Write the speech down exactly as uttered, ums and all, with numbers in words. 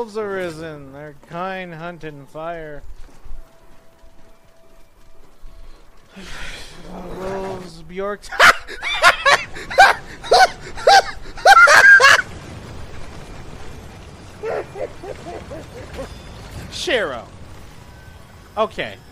wolves arisen. Their kind hunt in fire. Wolves, Bjork. Shiro. Okay.